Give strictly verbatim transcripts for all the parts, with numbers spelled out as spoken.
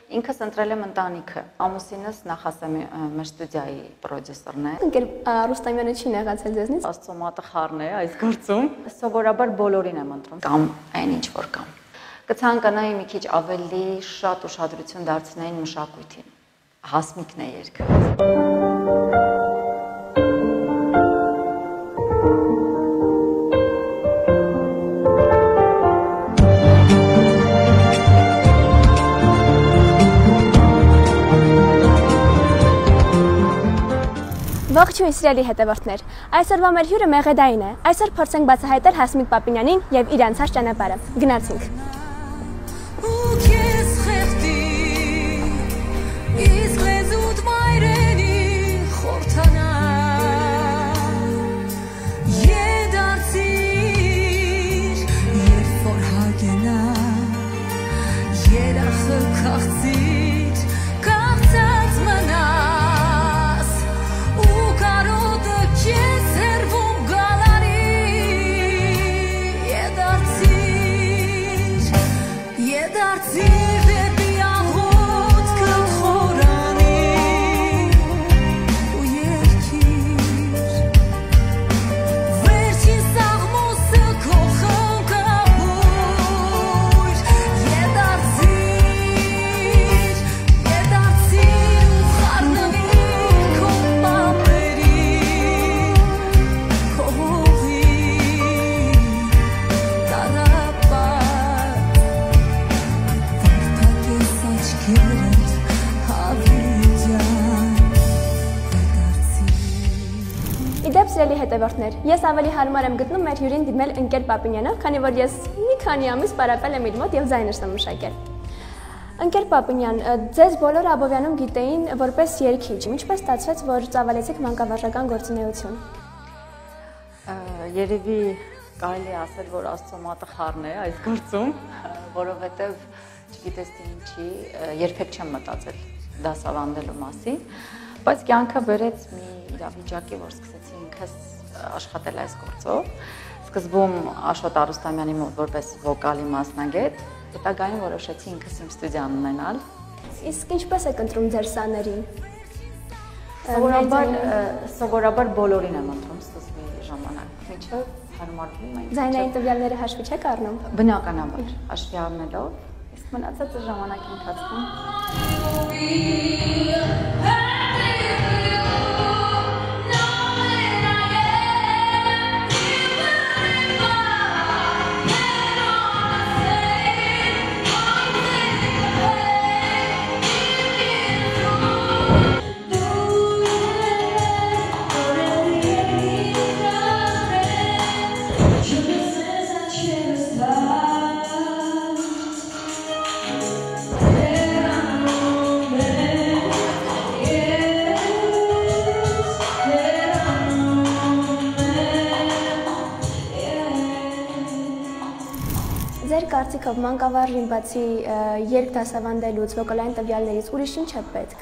Ինքս ընտրել եմ ընտանիքը։ Ամուսինս նախասեմի մեր ստուդիայի պրոդյուսերն է։ Ընկեր Ռուստամյանը չի նեղացել ձեզնից։ Աստծո մատը խառն է այս գործում։ Սովորաբար բոլորին եմ ընտրում կամ այն ինչ որ կամ։ Կցանկանայի մի քիչ ավելի շատ ուշադրություն դարձնեին մշակույթին։ Հասմիկն է երգը։ Ողջույն սիրելի հետևորդներ, այսօրվա մեր հյուրը մեղեդային է, այսօր փորձենք բացահայտել Հասմիկ Պապինյանին և իր անցած ճանապարհը, գնացինք։ Սիրելի հետևորդներ, ես ավելի հարմար եմ գտնում մեր հյուրին դիմել ընկեր Պապինյանով, քանի որ ես մի քանի ամիս պարապել եմ իր մոտ և ձայնս եմ մշակել։ Ընկեր Պապինյան, ձեզ բոլորը Աբովյանում գիտեին որպես երգիչ, ինչպես ստացվեց, որ ծավալեցիք մանկավարժական գործունեություն։ Երևի կարելի է ասել, որ Աստծո մատը խառն է այս գործում, որովհետև չգիտես թե ինչի, երբեք չեմ մտածել դասավանդելու մասին, բայց կյանքը բերեց մի իրավիճակի, որ սկսեցի ինքս աշխատել այս գործով։ Սկզբում Աշոտ Արուստամյանի մոտ որպես վոկալի մասնագետ, հետագայում որոշեցի ինքս իմ ստուդիան ունենալ։ Իսկ ինչպես եք ընտրում ձեր սաներին։ Սովորաբար սովորաբար բոլորին եմ ընտրում սկզբի ժամանակ, մինչև հարմարվում եմ։ Ձայնային տվյալները հաշվի չեք առնում։ Բնականաբար, հաշվի առնելով, իսկ մնացածը ժամանակի ընթացքում։ Ձեր կարծիքով մանկավարժին բացի երգ դասավանդելուց, վոկալային տվյալներից ուրիշ ինչ է պետք։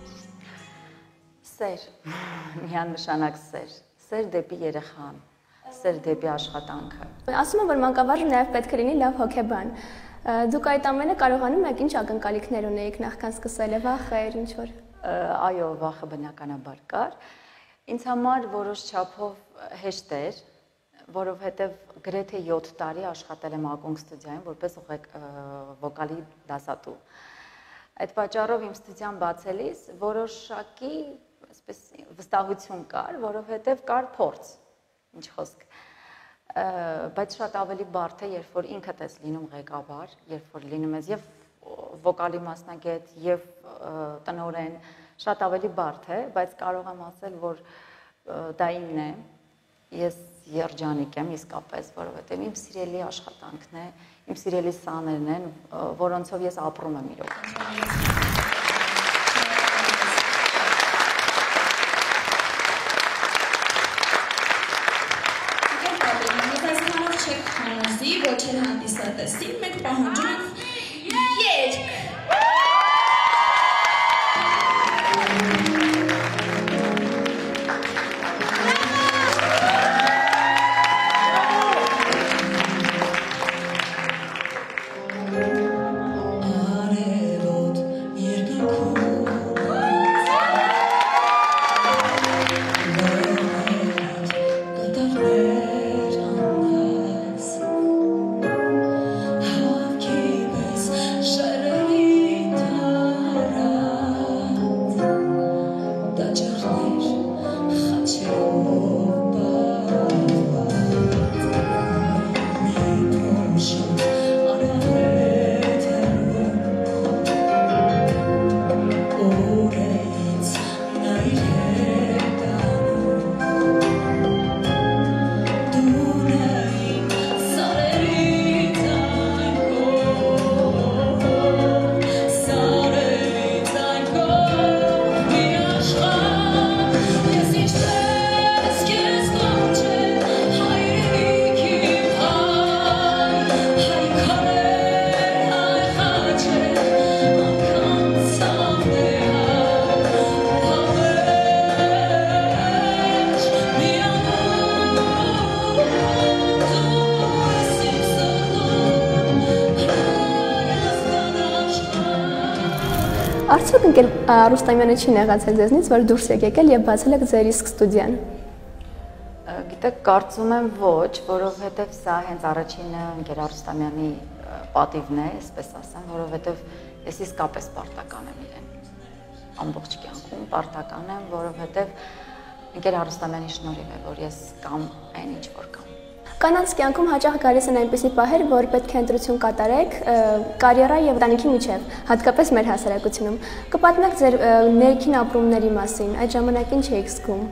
Սեր, միանշանակ սեր, սեր դեպի երեխան, սեր դեպի աշխատանքը։ Ասում եմ, որ մանկավարժը նաև պետք է լինի լավ հոգեբան։ Դուք այդ ամենը կարողանում եք ինչ ակնկալիքներ ունեիք նախքան սկսելը, վախեր, ինչ որ։ Այո, վախը բնականաբար կար։ Ինձ համար որոշ չափով հեշտ էր, որովհետև գրեթե յոթ տարի աշխատել եմ ակունք ստուդիայում որպես վոկալի դասատու։ Այդ պատճառով իմ ստուդիան բացելիս որոշակի վստահություն կար, որովհետև կար փորձ, ինչ խոսք, բայց շատ ավելի բարդ է, երբ որ ինքդ ես լինում ղեկավար, երբ որ լինում ես և վոկալի մասնագետ, և տնօրեն, շատ ավելի բարդ է, բայց կարող եմ ասել, որ դա իմն է, ես երջանիկ եմ իսկապես, որովհետև իմ սիրելի աշխատանքն է, իմ սիրելի սաներն են, որոնցով ես ապրում եմ իրոք։ Ես այսքանով չեք խանազի, ոչ էլ հանդիսատեսի, մենք պահանջում ենք երգ։ Արդյոք ընկեր Ռուստամյանը չի նեղացել ձեզնից, որ դուրս եք եկել եւ բացել եք ձեր իսկ ստուդիան։ Գիտեք, կարծում եմ ոչ, որովհետև սա հենց առաջինը ընկեր Ռուստամյանի պատիվն է, այսպես ասեմ, որովհետև ես իսկապես պարտական եմ իրեն։ Ամբողջ կյանքում պարտական եմ, որովհետև ընկեր Ռուստամյանի շնորհիվ է, որ ես կամ այն ինչ որ կամ։ Կանանց կյանքում հաճախ գալիս են այնպիսի պահեր, որ պետք է ընտրություն կատարեք կարիերա եւ ընտանիքի միջեւ, հատկապես մեր հասարակությունում։ Կպատմեք ձեր ներքին ապրումների մասին, այդ ժամանակ ինչ եք զգում։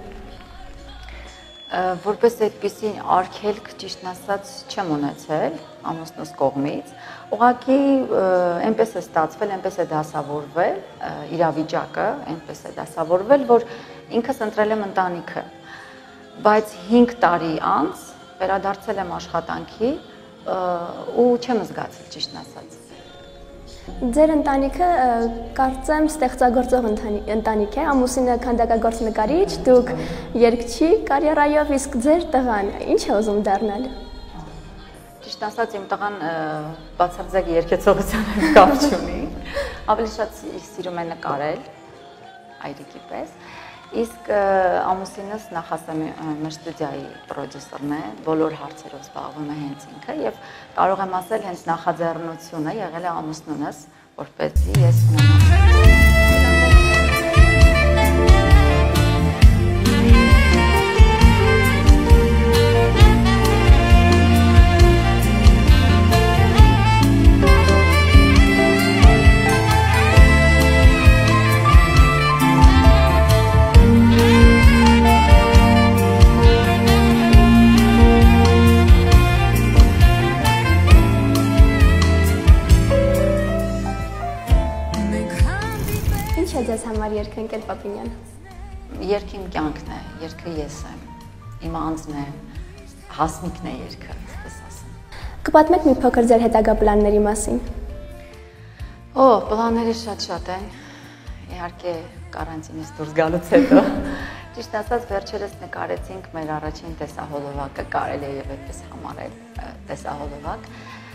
Որպես այդպիսի արգելք, ճիշտն ասած, չեմ ունեցել ամուսնուս կողմից, ուղղակի այնպես է ստացվել, այնպես է դասավորվել իրավիճակը, այնպես է դասավորվել, որ ինքս ընտրել եմ ընտանիքը, բայց հինգ տարի անց վերադարձել եմ աշխատանքի ու չեմ զգացել, ճիշտն ասած։ Ձեր ընտանիքը կարծեմ ստեղծագործող ընտանիք է, ամուսինը քանդակագործ նկարիչ, դուք երգչի կարիերայով, իսկ ձեր տղան ինչ է ուզում դառնալ։ Ճիշտ ասած, իմ տղան բացարձակ երգեցողության հետ կապ չունի, ավելի շատ սիրում է նկարել, այրիկի պես, իսկ ամուսինս նախասեմ մեր ստուդիայի պրոդյուսերն է, բոլոր հարցերով զբաղվում է հենց ինքը եւ կարող եմ ասել հենց նախաձեռնությունը եղել է ամուսնունս, որպեսզի ես ունենամ։ Ձեզ համար երգը ընկեր Պապինյան։ Երգը իմ կյանքն է, երգը ես եմ, իմ անձն է, Հասմիկն է երգը, այսպես ասեմ։ Կպատմեք մի փոքր ձեր հետագա պլանների մասին։ Օ, պլանները շատ-շատ են, իհարկե կարանտինից դուրս գալուց հետո։ Ճիշտ ասած, վերջերս նկարեցինք մեր առաջին տեսահոլովակը, կարելի է եւ այդպես համարել տեսահոլովակ,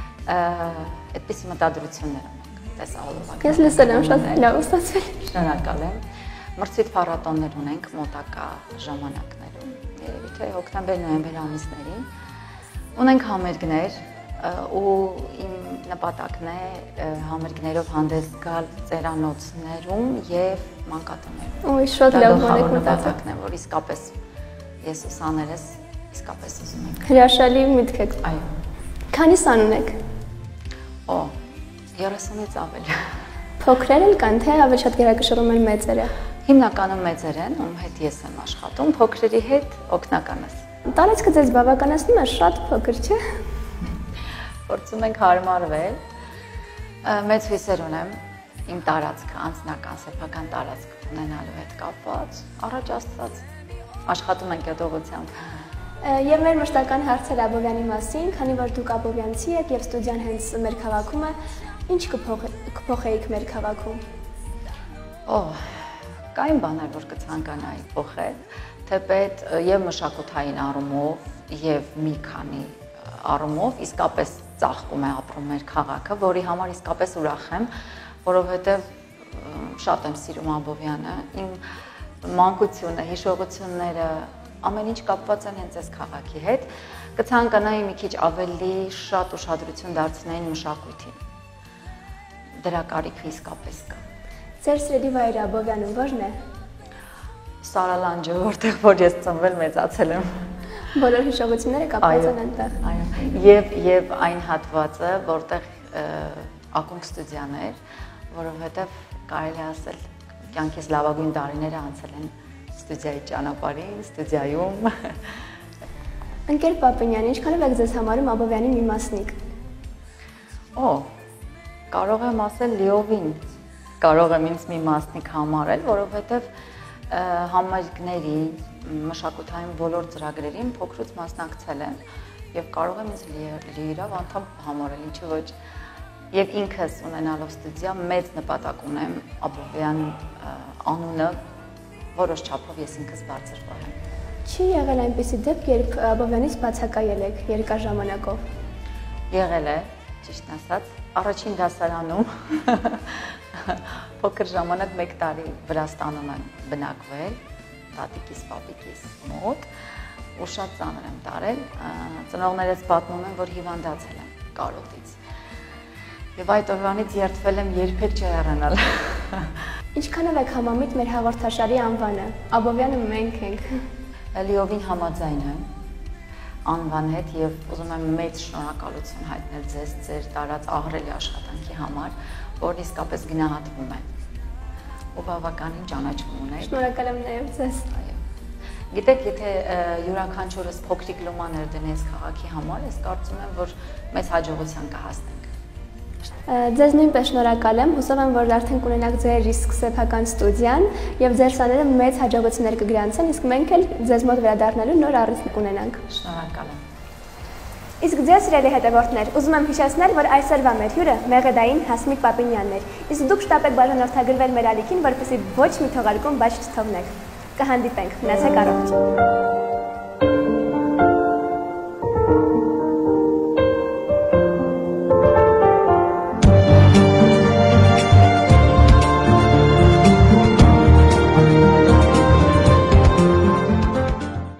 այդպիսի մտադրություններ տեսահոլովակ։ Ես լսել եմ, շատ լավ ստացվել։ Շնորհակալ եմ։ Մրցույթ փառատոններ ունենք մոտակա ժամանակներում, երևի թե հոկտեմբեր-նոյեմբեր ամիսներին։ Ունենք համերգներ ու իմ նպատակն է համերգներով հանդես գալ ծերանոցներում եւ մանկատներում։ Ոյ, շատ լավ բան եք մտածել, որ իսկապես ես ուսաներս իսկապես ուզում եմ։ Հրաշալի միտք եք։ Այո։ Քանի սան ունեք։ Օ, երեսունից ավել։ Փոքրեր են կան, թե ավելի շատ գերակշռում են մեծերը։ Հիմնականում մեծեր են, ում հետ ես եմ աշխատում, փոքրերի հետ օգնականս։ Տարածքը ձեզ բավականացնում է, շատ փոքր, չէ՞։ Փորձում ենք հարմարվել։ Մեծ հույսեր ունեմ իմ տարածքը, անձնական, սեփական տարածք ունենալու հետ կապված, առաջ աստված աշխատում ենք այդ ուղղությամբ։ Եվ մեր մշտական հարցերը Աբովյանի մասին, քանի որ դուք աբովյանցի եք եւ ստուդիան հենց մեր քաղաքում է, ինչ կփոխեիք մեր քաղաքում։ Օ, կային բաներ, որ կցանկանայի փոխել, թեպետ եւ մշակութային առումով եւ մի քանի առումով իսկապես ծաղկում է ապրում մեր քաղաքը, որի համար իսկապես ուրախ եմ, որովհետեւ շատ եմ սիրում Աբովյանը, իմ մանկությունը, հիշողությունները, ամեն ինչ կապված են հենց այս քաղաքի հետ, կցանկանայի մի քիչ ավելի շատ ուշադրություն դարձնեին մշակույթին։ Դրա կարիքը իսկապես կա։ Ձեր սիրելի վայրը Աբովյանում ո՞րն է։ Սարալանջը, որտեղ որ ես ծնվել մեծացել եմ։ Բոլոր հիշողությունները կապված են այնտեղ։ Այո, եւ եւ այն հատվածը, որտեղ ակունք ստուդիան էր, որովհետեւ կարելի ասել կյանքիս լավագույն տարիները անցել են ստուդիայի ճանապարհին, ստուդիայում։ Ընկեր Պապինյան, ինչքանով եք ձեզ համարում Աբովյանի մի մասնիկ։ Օ, կարող եմ ասել լիովին, կարող եմ ինձ մի մասնիկ համարել, որովհետև համերգների, մշակութային բոլոր ծրագրերին փոքրուց մասնակցել եմ եւ կարող եմ ինձ լիիրավ անդամ համարել, ինչու ոչ։ Եվ ինքս ունենալով ստուդիա մեծ նպատակ ունեմ Abovyan անունը որոշ չափով ես ինքս բարձր պահեմ։ Չի եղել այնպիսի դեպք, երբ Abovyanից բացակայել եք երկար ժամանակով։ Եղել է, ճիշտ ասած, առաջին դասարանում փոքր ժամանակ մեկ տարի Վրաստանում եմ բնակվել, տատիկիս, պապիկիս մոտ, ու շատ ծանր եմ տարել, ծնողներս պատմում են, որ հիվանդացել եմ կարոտից, և այդ օրվանից երդվել եմ երբեք չհեռանալ։ Ինչքանով եք համամիտ մեր հաղորդաշարի անվանը, Աբովյանում մենք ենք։ Լիովին համաձայն եմ անվան հետ և ուզում եմ մեծ շնորհակալություն հայտնել ձեզ ձեր տարած ահռելի աշխատանքի համար, որն իսկապես գնահատվում է ու բավականին ճանաչում ունեք։ Շնորհակալ եմ նաև ձեզ։ Գիտեք, եթե յուրաքանչյուրս փոքրիկ լոմաներ դնես քաղաքի համար, ես կարծում եմ, որ մեծ հաջողության կհասնենք։ Ձեզ նույնպես շնորհակալ եմ, հուսով եմ, որ արդեն կունենաք ձեր իսկ սեփական ստուդիան և ձեր սաները մեծ հաջողություններ կգրանցեն, իսկ մենք էլ ձեզ մոտ վերադառնալու նոր առիթ կունենանք։ Շնորհակալ եմ։ Իսկ ձեզ սիրելի հետևորդներ, ուզում եմ հիշեցնել, որ այսօրվա մեր հյուրը մեղեդային Հասմիկ Պապինյանն էր, իսկ դուք շտապեք բաժանորդագրվել մեր ալիքին, որպեսզի ոչ մի թողարկում բաց չթողնեք։ Կհանդիպենք, մնացեք առողջ։